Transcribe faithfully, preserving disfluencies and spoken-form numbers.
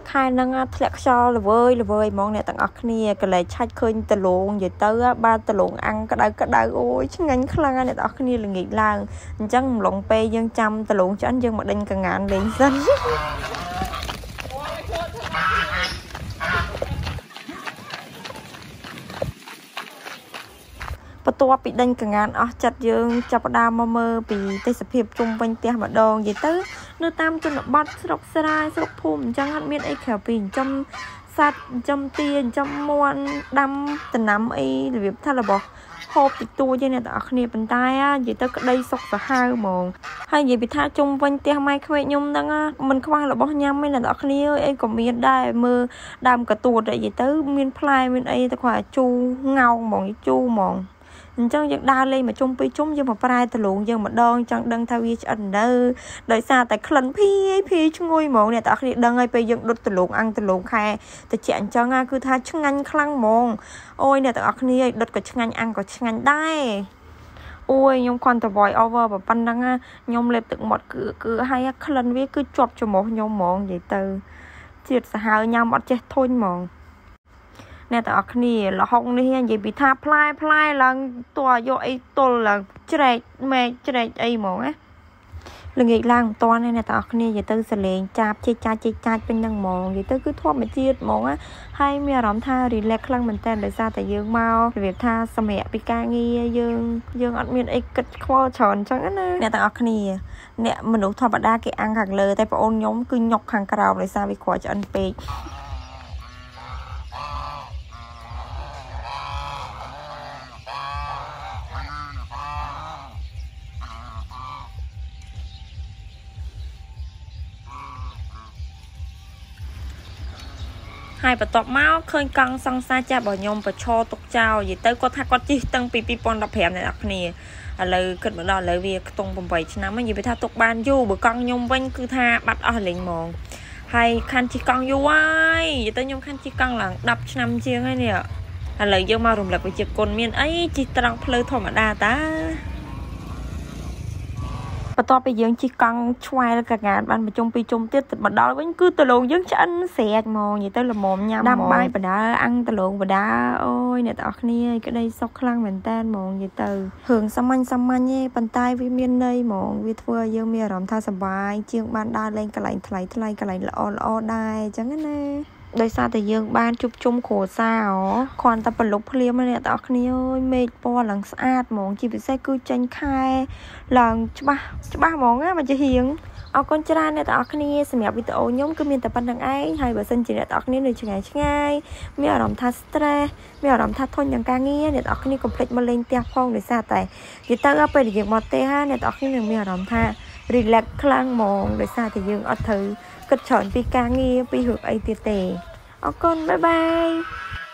ខែហ្នឹងធ្លាក់ខ្យល់ល្វើយល្វើយហ្មងអ្នកទាំងអស់គ្នាកលែឆាច់ឃើញដលងនិយាយទៅបាទដលងអាំងក្តៅក្តៅអូយឆ្ងាញ់ខ្លាំងអ្នកទាំងអស់គ្នាល្ងាចឡើងអញ្ចឹងម្លងពេលយើងចាំដលងឆ្អិនយើងមកដេញកងានលេងសិនបន្ទាប់ពីដេញកងានអស់ចិត្តយើងចាប់ផ្ដើមមកមើលពីទេសភាពជុំវិញផ្ទះម្ដងនិយាយទៅនៅតាមជនបទស្រុកស្រែស្រុកភូមិអញ្ចឹងអត់មានអីក្រៅពីចិញ្ចឹមសត្វចិញ្ចឹមទាចិញ្ចឹមមាន់ដាំដំណាំអីរបៀបថារបស់ហូបតិចតួចទេអ្នកទាំងអស់គ្នាប៉ុន្តែនិយាយទៅក្តីសុខសាហាវហ្មងហើយនិយាយពីថាជុំវិញផ្ទះម៉ែក្មេកខ្ញុំហ្នឹងមិនខ្វះរបស់ញ៉ាំទេអ្នកទាំងអស់គ្នាអីក៏មានដែរមើលដើមកទួតនិយាយទៅមានផ្លែមានអីទៅគាត់ជូរងោងហ្មងជូរហ្មងអញ្ចឹងយើងដើរលេងមកជុំពីជុំយើងមកប្រែដលងយើងម្ដងចង់ដឹងថាវាឆ្អិននៅដោយសារតែក្លិនភីភីឈ្ងុយហ្មងអ្នកទាំងអស់គ្នាដឹងហើយពេលយើងដុតដលងអាំងដលងខែតិចអញ្ចឹងគឺថាឆ្ងាញ់ខ្លាំងហ្មងអូយអ្នកទាំងអស់គ្នាដុតក៏ឆ្ងាញ់អាំងក៏ឆ្ងាញ់ដែរអូយខ្ញុំគ្រាន់តែ voice over ប៉ុណ្ណឹងខ្ញុំលេបទឹកមាត់គឺគឺហើយក្លិនវាគឺជាប់ច្រមុះខ្ញុំហ្មងនិយាយទៅជាតិសាហាវញ៉ាំអត់ចេះធុញហ្មងអ្នកទាំងអស់គ្នាលហុងនេះនិយាយពីថាផ្លែផ្លែឡើងតួយកអីទល់ឡើងជ្រែកមែកជ្រែកអីហ្មងណាល្ងាចឡើងមិនតាន់ទេអ្នកទាំងអស់គ្នានិយាយទៅសលេងចាប់ជិះចាច់ជិះចាច់ពេញហ្នឹងហ្មងនិយាយទៅគឺធម្មជាតិហ្មងណាហើយមានអារម្មណ៍ថា relax ខ្លាំងមែនតើដោយសារតែយើងមករបៀបថាសម្រាប់ពីការងារយើងយើងអត់មានអីគិតខ្វល់ច្រើនអញ្ចឹងណាអ្នកទាំងអស់គ្នាអ្នកមនុស្សធម្មតាគេអាំងខាងលើតែបងអូនខ្ញុំគឺញុកខាងក្រោមដោយសារវាខ្វល់ឆ្អិនពេកហើយបន្ទាប់មកឃើញកង់សង្សារចាស់របស់ខ្ញុំប្រឈរទុកចោលនិយាយទៅគាត់ថាគាត់ជិះតាំងពីពីរពាន់ដប់ប្រាំអ្នកនរគ្នាឥឡូវគិតមកដល់ឥឡូវវាខ្ទង់ប្រាំ8ឆ្នាំហើយនិយាយថាទុកបានយូរបើកង់ខ្ញុំវិញគឺថាបាត់អស់លេងហ្មងហើយខាន់ជិះកង់យូរហើយនិយាយទៅខ្ញុំខាន់ជិះកង់ឡើងដប់ឆ្នាំជាងហើយនេះឥឡូវយើងមករំលឹកវិជ្ជាគុណមានអីជិះត្រង់ផ្លូវធម្មតាតាបន្ទាប់ពីយើងជិះកង់ឆ្វែលកងានបានប្រជុំពីជុំទៀតមកដល់វិញគឺដលងយើងឆ្អិនស្រែកហ្មងនិយាយទៅល្មមញ៉ាំដាំបាយបដាអាំងដលងបដាអូយអ្នកទាំងអស់គ្នាក្តីសុខខ្លាំងមែនតើហ្មងនិយាយទៅរឿងសាមញ្ញសាមញ្ញទេប៉ុន្តែវាមានន័យហ្មងវាធ្វើឲ្យយើងមានអារម្មណ៍ថាសប្បាយជាងបានដើរលេងកន្លែងថ្លៃថ្លៃកន្លែងល្អល្អដែរអញ្ចឹងណាដោយសារតែយើងបានជួបជុំគ្រួសារអូគ្រាន់តែប្រលប់ភ្លាមអ្នកទាំងអស់គ្នាអើយមេឃពណ៌ឡើងស្អាតហ្មងជាពិសេសគឺចេញខែឡើងច្បាស់ច្បាស់ហ្មងណាមកជាហៀងអរគុណច្រើនអ្នកទាំងអស់គ្នាសម្រាប់វីដេអូខ្ញុំគឺមានតែប៉ុណ្្នឹងឯងហើយបើសិនជាអ្នកទាំងអស់គ្នានៅឆ្ងាយឆ្ងាយមានអារម្មណ៍ថា stress មានអារម្មណ៍ថាធុញនឹងការងារអ្នកទាំងអស់គ្នាកុំភ្លេចមកលេងផ្ទះផងដោយសារតែនិយាយទៅពេលយើងមកផ្ទះអ្នកទាំងអស់គ្នានឹងមានអារម្មណ៍ថា relax ខ្លាំងហ្មងដោយសារតែយើងអត់ត្រូវគិតច្រើនពីការងារពីរឿងអីទៀតទេអរគុណបាយបាយ